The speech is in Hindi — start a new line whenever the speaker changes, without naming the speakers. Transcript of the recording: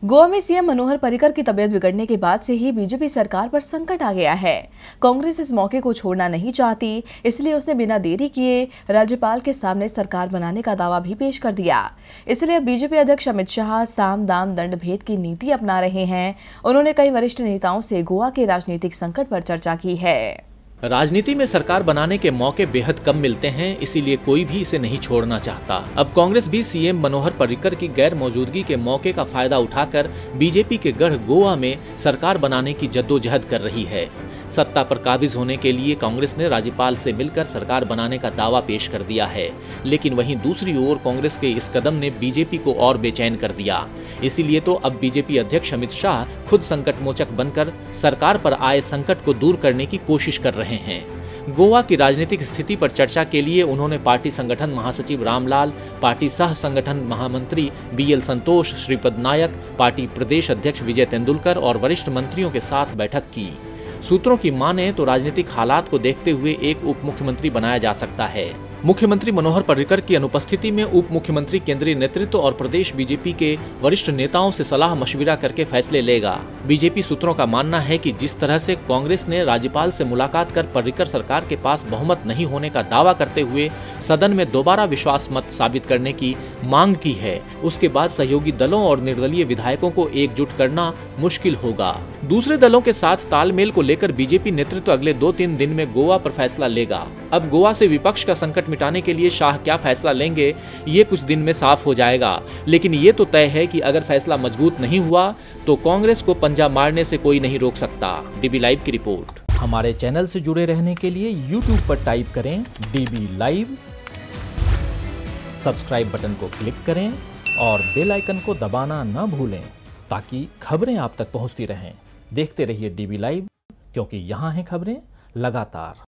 गोवा में सीएम मनोहर पर्रिकर की तबीयत बिगड़ने के बाद से ही बीजेपी सरकार पर संकट आ गया है। कांग्रेस इस मौके को छोड़ना नहीं चाहती, इसलिए उसने बिना देरी किए राज्यपाल के सामने सरकार बनाने का दावा भी पेश कर दिया। इसलिए अब बीजेपी अध्यक्ष अमित शाह साम दाम दंड भेद की नीति अपना रहे हैं। उन्होंने कई वरिष्ठ नेताओं से गोवा के राजनीतिक संकट पर चर्चा की है।
राजनीति में सरकार बनाने के मौके बेहद कम मिलते हैं, इसीलिए कोई भी इसे नहीं छोड़ना चाहता। अब कांग्रेस भी सीएम मनोहर पर्रिकर की गैर मौजूदगी के मौके का फायदा उठाकर बीजेपी के गढ़ गोवा में सरकार बनाने की जद्दोजहद कर रही है। सत्ता पर काबिज होने के लिए कांग्रेस ने राज्यपाल से मिलकर सरकार बनाने का दावा पेश कर दिया है, लेकिन वहीं दूसरी ओर कांग्रेस के इस कदम ने बीजेपी को और बेचैन कर दिया। इसीलिए तो अब बीजेपी अध्यक्ष अमित शाह खुद संकट मोचक बनकर सरकार पर आए संकट को दूर करने की कोशिश कर रहे हैं। गोवा की राजनीतिक स्थिति पर चर्चा के लिए उन्होंने पार्टी संगठन महासचिव रामलाल, पार्टी सह संगठन महामंत्री बीएल संतोष, श्रीपद नायक, पार्टी प्रदेश अध्यक्ष विजय तेंदुलकर और वरिष्ठ मंत्रियों के साथ बैठक की। सूत्रों की माने तो राजनीतिक हालात को देखते हुए एक उप मुख्यमंत्री बनाया जा सकता है। मुख्यमंत्री मनोहर पर्रिकर की अनुपस्थिति में उप मुख्यमंत्री केंद्रीय नेतृत्व और प्रदेश बीजेपी के वरिष्ठ नेताओं से सलाह मशविरा करके फैसले लेगा। बीजेपी सूत्रों का मानना है कि जिस तरह से कांग्रेस ने राज्यपाल से मुलाकात कर पर्रिकर सरकार के पास बहुमत नहीं होने का दावा करते हुए सदन में दोबारा विश्वास मत साबित करने की मांग की है, उसके बाद सहयोगी दलों और निर्दलीय विधायकों को एकजुट करना मुश्किल होगा। दूसरे दलों के साथ तालमेल को लेकर बीजेपी नेतृत्व अगले 2-3 दिन में गोवा पर फैसला लेगा। अब गोवा से विपक्ष का संकट मिटाने के लिए शाह क्या फैसला लेंगे, ये कुछ दिन में साफ हो जाएगा। लेकिन ये तो तय है कि अगर फैसला मजबूत नहीं हुआ तो कांग्रेस को पंजा मारने से कोई नहीं रोक सकता। डीबी लाइव की रिपोर्ट।
हमारे चैनल से जुड़े रहने के लिए YouTube पर टाइप करें डीबी लाइव, सब्सक्राइब बटन को क्लिक करें और बेल आइकन को दबाना न भूलें ताकि खबरें आप तक पहुंचती रहें। देखते रहिए डीबी लाइव, क्योंकि यहाँ हैं खबरें लगातार।